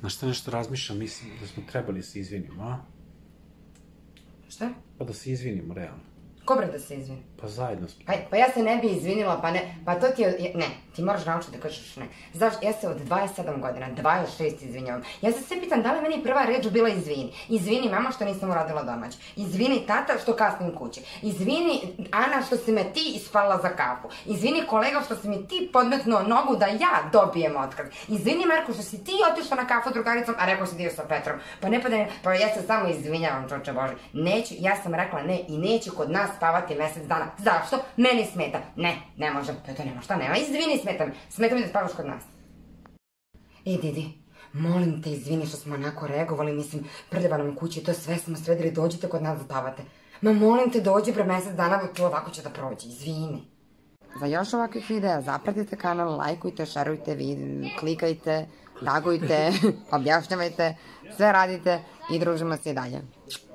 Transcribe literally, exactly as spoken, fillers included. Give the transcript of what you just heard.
Znaš šta nešto razmišljam, mislim da smo trebali se izvinimo, a? Šta? Pa da se izvinimo, realno. Ko bre da se izvini? Pa zajedno smo. Pa ja se ne bi izvinila, pa ne, pa to ti je, ne, ti moraš naučiti da kažeš ne. Znaš, ja se od dvadeset sedam godina, dvadeset šest izvinjavam. Ja se sve pitam da li meni prva reč bila izvini. Izvini mama što nisam uradila domać. Izvini tata što kasnim kući. Izvini Ana što si me ti ispalila za kafu. Izvini kolega što si mi ti podmetnuo nogu da ja dobijem otkaz. Izvini Marko što si ti otišao na kafu drugaricom, a rekao si dio sa Petrom. Pa ne pa da ne, pa ja se samo izvinjavam, čoče Bože. Neću, ja sam rekla ne i neću kod nas spavati mesec dana. Zašto? Meni smeta. Ne, ne može. To je to, nema šta, nema. Izvini, smeta mi. Smeta mi da spavaš kod nas. E, Didi, molim te, izvini što smo onako reagovali, mislim, prljava nam kući, to sve smo sredili, dođite kod nas da spavate. Ma molim te, dođi pre mesec dana, to ovako će da prođe, izvini. Za još ovakvih videa zapratite kanal, lajkujte, šerujte, klikajte, tagujte, objašnjavajte, sve radite i družimo se i dalje.